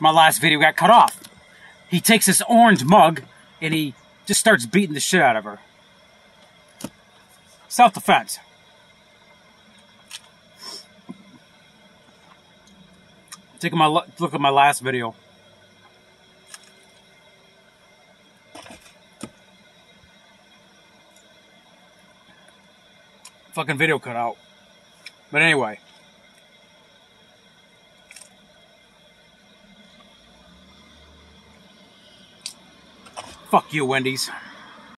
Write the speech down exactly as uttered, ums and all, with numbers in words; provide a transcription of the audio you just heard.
my last video got cut off. He takes this orange mug and he just starts beating the shit out of her. Self-defense. Take my look at my last video. Fucking video cut out. But anyway. Fuck you, Wendy's.